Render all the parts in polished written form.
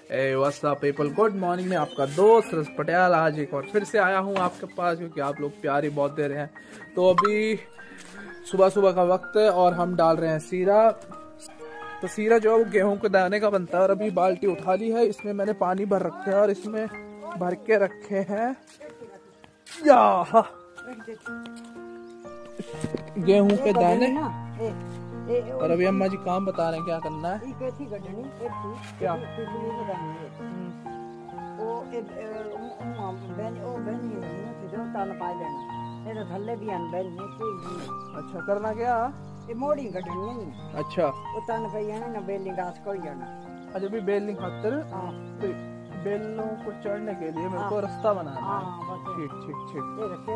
What's up people, good morning में आपका दोस्त रस पटियाल आज एक और फिर से आया हूँ आपके पास, क्योंकि आप लोग प्यार ही बहुत दे रहे हैं। तो अभी सुबह सुबह का वक्त है और हम डाल रहे हैं सीरा। तो सीरा जो है वो गेहूं के दाने का बनता है। और अभी बाल्टी उठा ली है, इसमें मैंने पानी भर रखे है और इसमें भर के रखे हैं गेहूं के दाने। और अभी अम्मा जी काम बता रहे हैं क्या करना है। क्या अच्छा करना क्या मोड़ी कटनी है। अच्छा उतान पे है ना बेलिंग घास को जाना। अच्छा भी बेलिंग खातर बेलों को चढ़ने के लिए मेरे को रास्ता बनाना है। ठीक ठीक ठीक।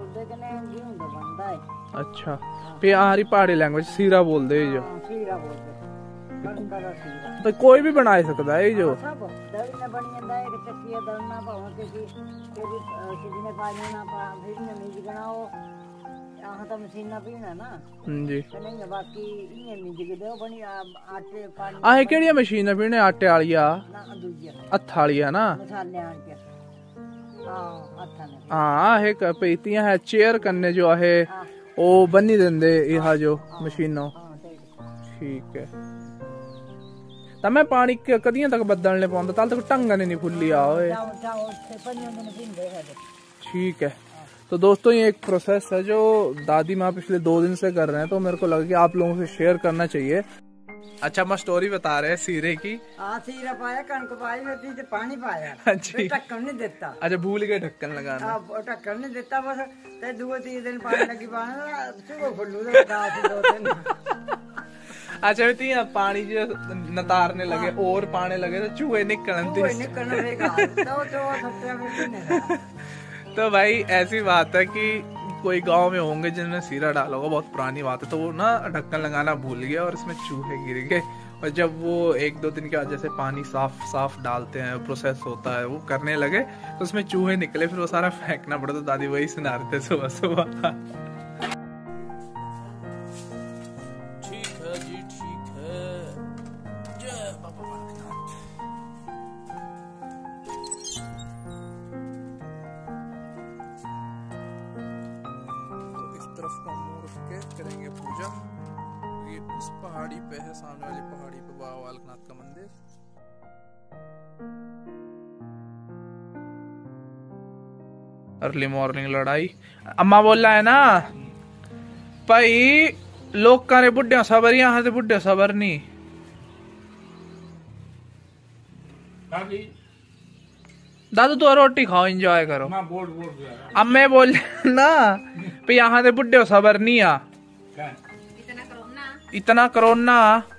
अच्छा पे हमारी पहाड़ी लैंग्वेज सीरा बोल दे जो। सीरा बोल दे तो कोई भी बना सकता है जो। सब दड़ी ने बनी है एक चक्की दड़ना पाओ के किसी ने पानी ना पा फिर ने मिज बनाओ यहाँ तो मशीन ना पीना ना जी नहीं बाकी इने मिज के दो बनी आटे पानी आहे केड़ी मशीन है पीने आटे वालिया ना दूजिया हत्थालिया ना मसाले आन के हां हत्था ने हां है पेतियां है चेयर करने जो है वो बनी देंदे यहा जो मशीनों। ठीक है तमें पानी कदियां तक बदलने पाउंदा ताल तक टंगा नहीं फुल्ली आओए। ठीक है तो दोस्तों ये एक प्रोसेस है जो दादी माँ पिछले 2 दिन से कर रहे हैं, तो मेरे को लगा कि आप लोगों से शेयर करना चाहिए। अच्छा मैं स्टोरी बता रहे हैं सीरे की। सीरा पाया कणक पाई होती तो पानी पाया ढक्कन नहीं देता। अच्छा भूल गए ढक्कन लगाना। ढक्कन नहीं देता बस ते 2-3 दिन पानी लगी पाना सुबह खुल्लू दे 2 दिन। अच्छा भी पानी जो नतारने लगे और पाने लगे तो चूहे निकलन तो भाई ऐसी बात है कि कोई गांव में होंगे जिनमें सीरा डाला होगा, बहुत पुरानी बात है। तो वो ना ढक्कन लगाना भूल गया और इसमें चूहे गिर गए। और जब वो 1-2 दिन के बाद जैसे पानी साफ डालते हैं प्रोसेस होता है वो करने लगे तो उसमें चूहे निकले, फिर वो सारा फेंकना पड़ा। तो दादी वही सुना रहे थे सुबह सुबह। तरफ को मुड़ के करेंगे पूजा। ये उस पहाड़ी पे है, सामने वाली पहाड़ी पे बाबा बालकनाथ का मंदिर। अर्ली मॉर्निंग लड़ाई अम्मा बोल रहा है ना भाई लोग करे बुढ़े सबर यहाँ से बुढ़े सबर नहीं। दादू तो रोटी खाओ एंजॉय करो। अब मैं बोल ना पे यहाँ से बुढ़े हो सबर नहीं आ इतना करोना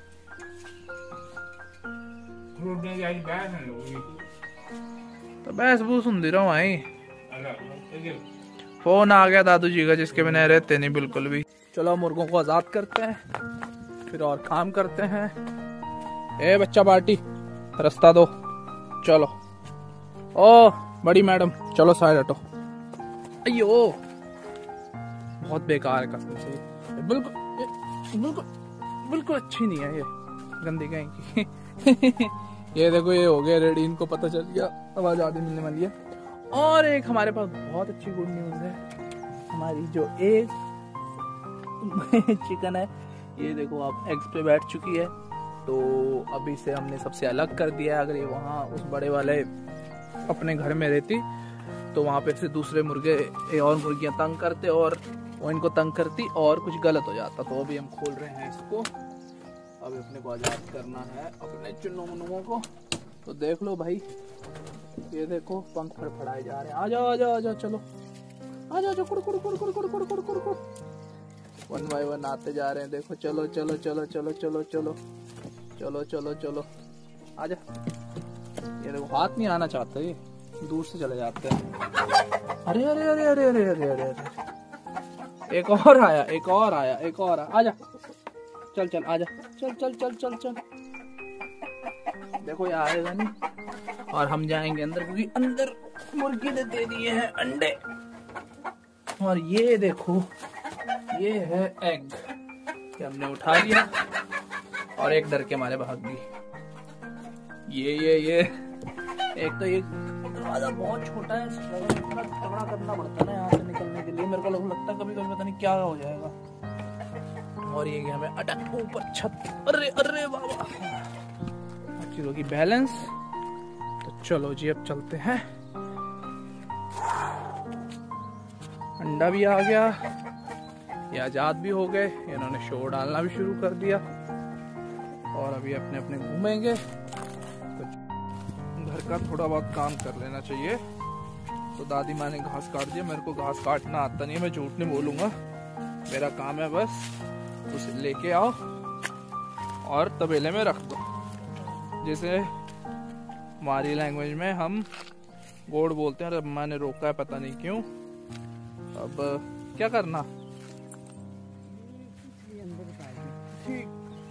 तो बस बूस सुनती रहो भाई। फोन आ गया दादू जी का जिसके बिना रहते नहीं बिल्कुल भी। चलो मुर्गों को आजाद करते हैं फिर और काम करते हैं। ए बच्चा पार्टी रास्ता दो चलो। ओ बड़ी मैडम चलो साइड हटो। अयो बहुत बेकार है कसम से, बिल्कुल बिल्कुल बिल्कुल अच्छी नहीं है ये, गंदी कहीं की। ये देखो ये हो गया रेडी, इनको पता चल गया अब आजादी मिलने वाली है। और एक हमारे पास बहुत अच्छी गुड न्यूज है। हमारी जो एक चिकन है ये देखो आप एग्स पे बैठ चुकी है। तो अभी से हमने सबसे अलग कर दिया है। अगर ये वहाँ उस बड़े वाले अपने घर में रहती तो वहाँ पे से दूसरे मुर्गे और मुर्गियाँ तंग करते और वो इनको तंग करती और कुछ गलत हो जाता। तो अभी हम खोल रहे हैं इसको। अभी अपने को आजाद करना है अपने चुन्नों मुन्नुओं को। तो देख लो भाई ये देखो पंख फड़फड़ाए जा रहे हैं। आ जाओ आ जाओ आ जाओ चलो आ जाओ कुड़ कुड़ कुड़ कुड़ कुड़ कुड़ कुड़ कुड़ कुड़ 1 बाय 1 आते जा रहे हैं। देखो चलो चलो चलो चलो चलो चलो चलो चलो चलो आ जा। ये देखो हाथ नहीं आना चाहते, ये दूर से चले जाते हैं। अरे अरे अरे अरे अरे अरे अरे अरे एक और आया एक और आया एक और आजा चल चल आजा चल चल चल चल चल। देखो ये आएगा नहीं और हम जाएंगे अंदर क्योंकि अंदर मुर्गी ने दे दिए हैं अंडे। और ये देखो ये है एग, ये हमने उठा लिया और एक डर के मारे भाग गई। ये एक तो ये दरवाजा बहुत छोटा है, इतना तगड़ा करना पड़ता है ना यहाँ से निकलने के लिए। मेरे को लगता है कभी कभी पता नहीं क्या हो जाएगा। और ये गया मैं अटक ऊपर छत। अरे अरे बाबा, चीजों की बैलेंस। तो चलो जी अब चलते हैं। अंडा भी आ गया, ये आजाद भी हो गए, इन्होंने शोर डालना भी शुरू कर दिया और अभी अपने अपने घूमेंगे। तो घर का थोड़ा बहुत काम कर लेना चाहिए। तो दादी माँ ने घास काट दिया, मेरे को घास काटना आता नहीं है, मैं झूठ नहीं बोलूंगा। मेरा काम है बस उसे लेके आओ और तबेले में रख दो। जैसे हमारी लैंग्वेज में हम गोड़ बोलते हैं। और अम्मा ने रोका है पता नहीं क्यों। अब क्या करना, ठीक।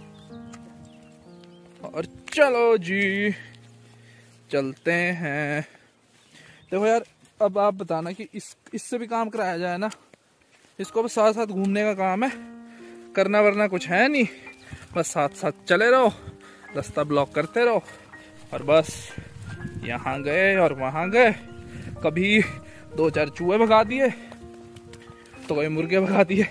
और चलो जी चलते हैं। देखो यार, अब आप बताना कि इससे भी काम कराया जाए ना। इसको बस साथ साथ घूमने का काम है, करना वरना कुछ है नहीं। बस साथ साथ चले रहो, रास्ता ब्लॉक करते रहो और बस यहाँ गए और वहाँ गए। कभी 2-4 चूहे भगा दिए तो कभी मुर्गे भगा दिए।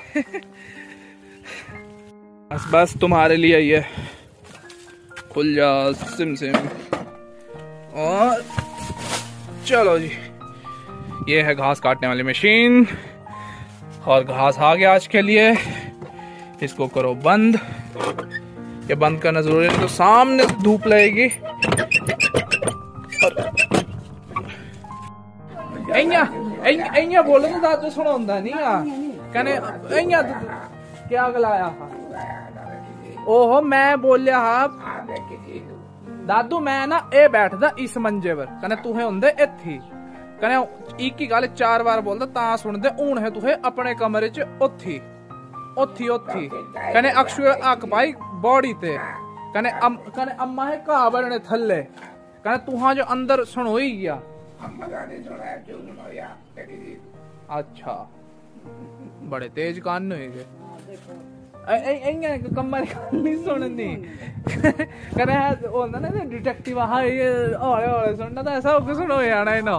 बस तुम्हारे लिए ये खुल जा सिम सिम। और चलो जी, ये है घास काटने वाली मशीन और घास आ गया आज के लिए। इसको करो बंद। ये बंद करना जरूरी है, तो सामने से धूप लगेगी। बोलो तो दादू सुनो नहीं कहने क्या गलाया। ओहो मैं बोलिया हाँ दादू, मैं ना ए बैठदा इस मंजे पर, कहने तुहे होंदे इत्थी। कहने एक ही गल 4 बार बोलदा ता सुनदे। हूं है तुहे अपने कमरे च ओथी ओथी ओथी। कहने अक्षु अक पाई बॉडी ते। कहने अम्मा है घा बनने थल्ले। कहने तुहा जो अंदर सुनो ही गया। अच्छा बड़े तेज कान हुए गए। कमर नहीं सुननी। कहने ना डिटेक्टिव हाँ ये और सुनना तो ऐसा होकर सुनो याना है ना।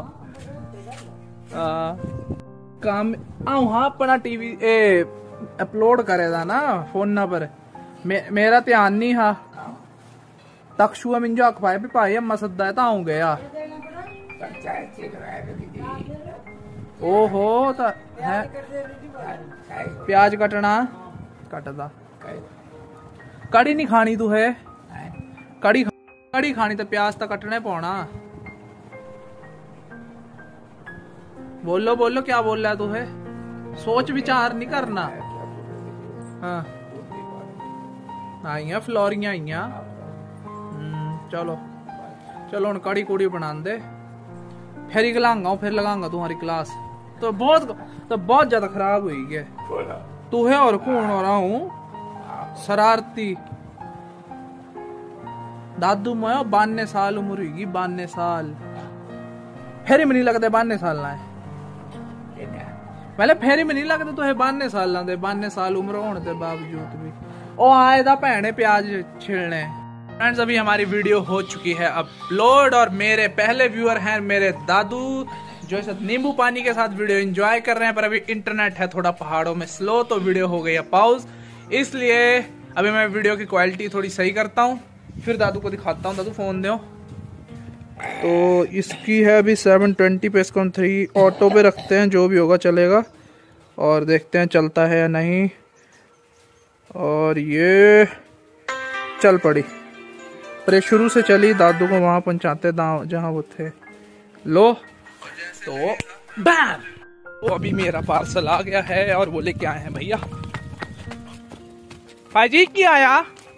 काम आऊँ हाँ अपना टीवी अपलोड करेगा ना फोन पर। मेरा ध्यान नहीं हा। तक्षुआ मिंजो आख पाए भी भाई अम्मा सद्दा है ताऊ गया। ओहो तो है प्याज कटना कटदा। कड़ी नहीं खानी तू है, कड़ी खानी तो प्याज तो कटने पौना। बोलो बोलो क्या बोल रहा है तू है, सोच विचार नहीं करना। हाँ आइया फ्लोरियां आइया। चलो चलो हम कड़ी कुड़ी बना दे, फिर ही गलांगा फिर लगांगा तुम्हारी क्लास। तो बहुत ज्यादा खराब हुई है तू है। और कौन हो रहा हूँ शरारती दादू मैं 92 साल उम्र हुई। 92 साल फेरी में नहीं लगते 92 साल ना है। पहले फेरी में नहीं लगते तो है 92 साल ना दे। 92 साल उम्र होने के बावजूद भी ओ आए दा भैने प्याज छिलने। फ्रेंड्स अभी हमारी वीडियो हो चुकी है अपलोड और मेरे पहले व्यूअर हैं मेरे दादू, जो इस नींबू पानी के साथ वीडियो एंजॉय कर रहे हैं। पर अभी इंटरनेट है थोड़ा पहाड़ों में स्लो, तो वीडियो हो गई है पॉज। इसलिए अभी मैं वीडियो की क्वालिटी थोड़ी सही करता हूँ, फिर दादू को दिखाता हूँ। दादू फोन दो। तो इसकी है अभी 720 पे, इसको हम 3 ऑटो पे रखते हैं, जो भी होगा चलेगा और देखते हैं चलता है या नहीं। और ये चल पड़ी, पर ये शुरू से चली। दादू को वहां पहुंचाते जहां वो थे। लो तो बैम, वो अभी मेरा पार्सल आ गया है और वो लेके आए हैं भैया। भाई जी क्या आया?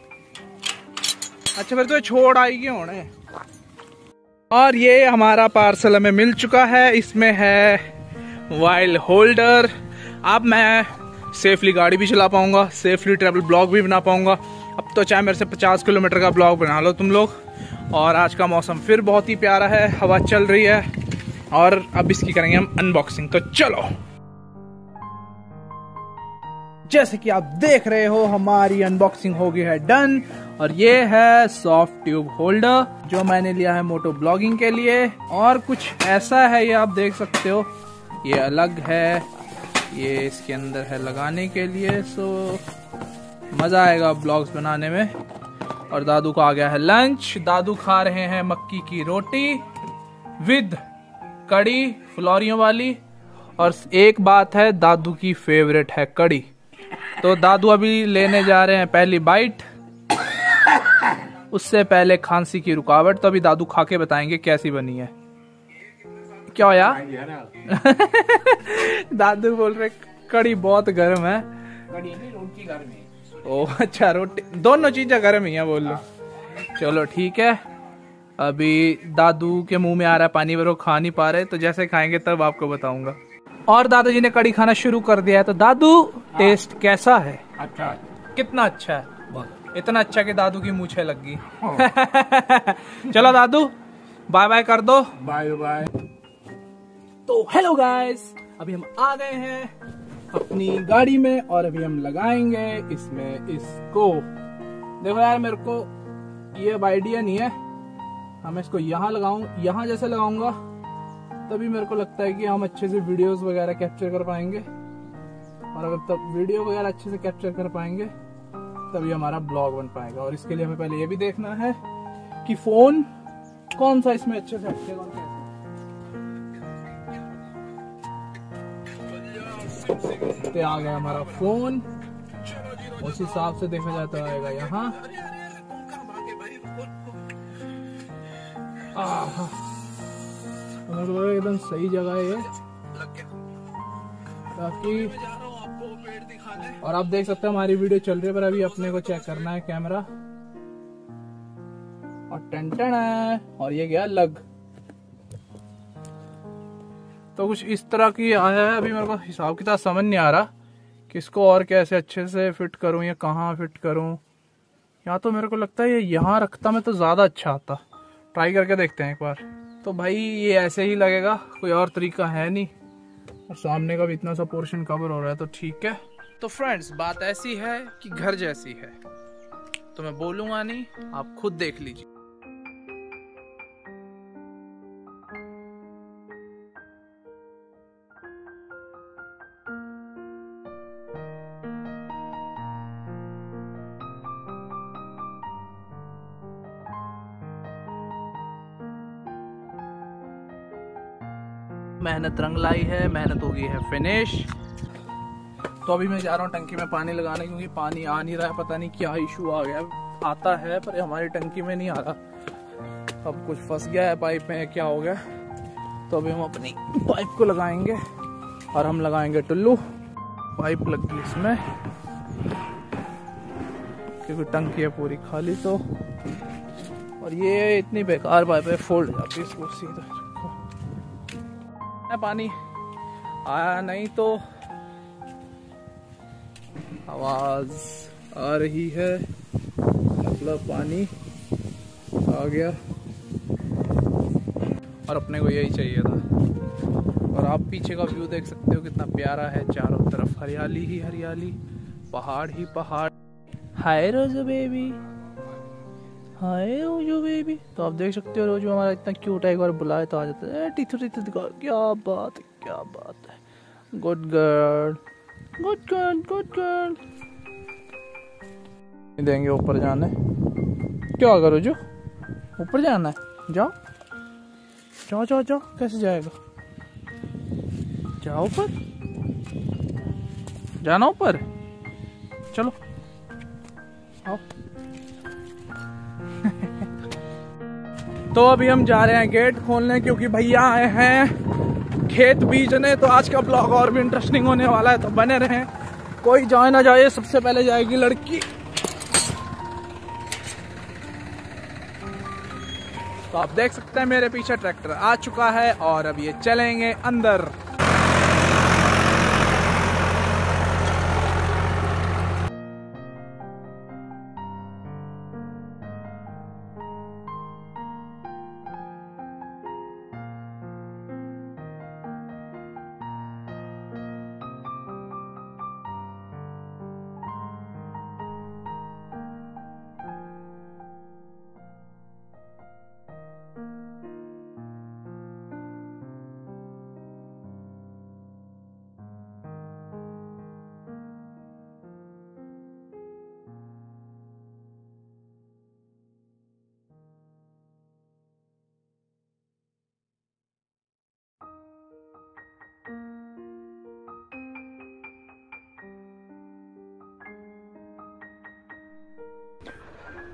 अच्छा फिर तो छोड़ आएगी होने। और ये हमारा पार्सल हमें मिल चुका है। इसमें है मोबाइल होल्डर। अब मैं सेफली गाड़ी भी चला पाऊंगा, सेफली ट्रैवल ब्लॉग भी बना पाऊंगा। अब तो चाहे मेरे से 50 किलोमीटर का ब्लॉग बना लो तुम लोग। और आज का मौसम फिर बहुत ही प्यारा है, हवा चल रही है। और अब इसकी करेंगे हम अनबॉक्सिंग। तो चलो जैसे कि आप देख रहे हो हमारी अनबॉक्सिंग हो गई है डन। और ये है सॉफ्ट ट्यूब होल्डर जो मैंने लिया है मोटो ब्लॉगिंग के लिए। और कुछ ऐसा है, ये आप देख सकते हो, ये अलग है, ये इसके अंदर है लगाने के लिए। सो मजा आएगा ब्लॉग्स बनाने में। और दादू का आ गया है लंच। दादू खा रहे हैं मक्की की रोटी विद कड़ी फुलौरियों वाली। और एक बात है, दादू की फेवरेट है कड़ी। तो दादू अभी लेने जा रहे हैं पहली बाइट। उससे पहले खांसी की रुकावट, तो अभी दादू खा के बताएंगे कैसी बनी है। क्या यार दादू बोल रहे कड़ी बहुत गर्म है। कड़ी नहीं, रोटी गर्म है। ओह अच्छा, रोटी दोनों चीजें गर्म ही है बोल लो। चलो ठीक है, अभी दादू के मुंह में आ रहा है पानी, पर वो खा नहीं पा रहे, तो जैसे खाएंगे तब आपको बताऊंगा। और दादाजी ने कड़ी खाना शुरू कर दिया है। तो दादू टेस्ट कैसा है? अच्छा, कितना अच्छा है? इतना अच्छा कि दादू की मूछें लग गई। चलो दादू बाय बाय कर दो। Bye bye. तो हेलो गाइस, अभी हम आ गए हैं अपनी गाड़ी में और अभी हम लगाएंगे इसमें इसको। देखो यार, मेरे को ये अब आइडिया नहीं है, हम इसको यहाँ लगाऊं, यहाँ जैसे लगाऊंगा तभी मेरे को लगता है कि हम अच्छे से वीडियोस वगैरह कैप्चर कर पाएंगे। और अगर तब वीडियो वगैरह अच्छे से कैप्चर कर पाएंगे तभी हमारा ब्लॉग बन पाएगा। और इसके लिए हमें पहले ये भी देखना है कि फोन कौन सा इसमें अच्छे से हटेगा। तो आ गया हमारा फोन, उस हिसाब से देखा जाता आएगा यहाँ। एकदम सही जगह है ये, ताकि और आप देख सकते हो हमारी वीडियो चल रही है, पर अभी अपने को चेक करना है कैमरा। और टन है, और ये गया लग। तो कुछ इस तरह की आया है। अभी मेरे को हिसाब किताब समझ नहीं आ रहा कि इसको और कैसे अच्छे से फिट करूं या कहाँ फिट करूं। या तो मेरे को लगता है ये यहाँ रखता मैं तो ज्यादा अच्छा आता। ट्राई करके देखते हैं एक बार। तो भाई ये ऐसे ही लगेगा, कोई और तरीका है नहीं। और सामने का भी इतना सा पोर्शन कवर हो रहा है, तो ठीक है। तो फ्रेंड्स, बात ऐसी है कि घर जैसी है, तो मैं बोलूंगा नहीं, आप खुद देख लीजिए। मेहनत रंग लाई है, मेहनत हो गई है फिनिश। तो अभी मैं जा रहा हूँ टंकी में पानी लगाने, क्योंकि पानी आ नहीं रहा है। पता नहीं क्या इशू आ गया, आता है पर हमारी टंकी में नहीं आ रहा। अब कुछ फंस गया है पाइप में, क्या हो गया। तो अभी हम अपनी पाइप को लगाएंगे और हम लगाएंगे टुल्लू। पाइप लग गई इसमें, क्योंकि टंकी है पूरी खाली। तो और ये इतनी बेकार पाइप है, फोल्ड जाती है। इसको सीधा पानी आया नहीं तो आवाज आ रही है, मतलब पानी आ गया। और अपने को यही चाहिए था। और आप पीछे का व्यू देख सकते हो कितना प्यारा है, चारों तरफ हरियाली ही हरियाली, पहाड़ ही पहाड़। हाय रोजो बेबी, हाय रोजो बेबी। तो आप देख सकते हो रोजो हमारा इतना क्यूट है, एक बार बुलाए तो आ जाता है। टीथू टीथू दिखा, क्या बात है, क्या बात है। Good girl, good girl, good girl. देंगे ऊपर जाने, क्या करो जो ऊपर जाना है, जाओ जाओ जाओ जाओ। कैसे जाएगा, जाओ ऊपर, जाना ऊपर, चलो आओ। तो अभी हम जा रहे हैं गेट खोलने, क्योंकि भैया आए हैं खेत बीजने। तो आज का ब्लॉग और भी इंटरेस्टिंग होने वाला है, तो बने रहें। कोई जाए ना जाए, सबसे पहले जाएगी लड़की। तो आप देख सकते हैं मेरे पीछे ट्रैक्टर आ चुका है और अब ये चलेंगे अंदर।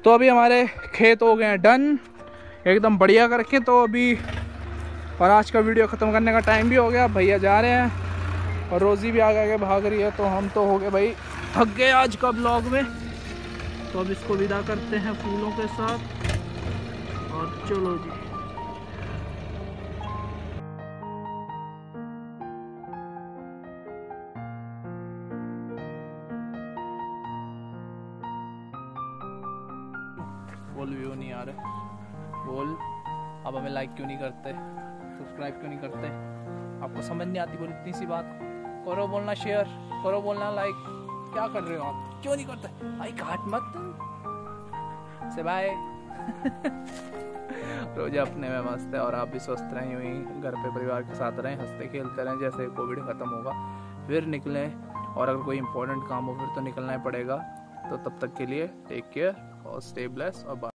तो अभी हमारे खेत हो गए हैं डन एकदम बढ़िया करके। तो अभी और आज का वीडियो ख़त्म करने का टाइम भी हो गया। भैया जा रहे हैं और रोज़ी भी आगे भाग रही है। तो हम तो हो गए भाई थक गए आज का ब्लॉग में। तो अब इसको विदा करते हैं फूलों के साथ और चलो जी। बोल व्यू नहीं आ रहे, बोल अब हमें लाइक क्यों नहीं करते, सब्सक्राइब क्यों नहीं करते, आपको समझ नहीं आती बोल इतनी सी बात। करो बोलना शेयर, करो बोलना लाइक, क्या कर रहे हो आप, क्यों नहीं करते भाई, काट मत से बाय। रोज अपने में मस्त है और आप भी स्वस्थ रहें, यूँ ही घर पे परिवार के साथ रहें, हंसते खेलते रहें। जैसे कोविड ख़त्म होगा फिर निकलें और अगर कोई इंपॉर्टेंट काम हो फिर तो निकलना ही पड़ेगा। तो तब तक के लिए टेक केयर और स्टे ब्लेस्ड और